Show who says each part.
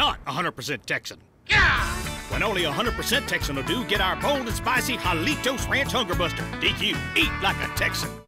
Speaker 1: not 100% Texan. When only 100% Texan will do, get our bold and spicy Jalitos Ranch Hunger Buster. DQ, eat like a Texan.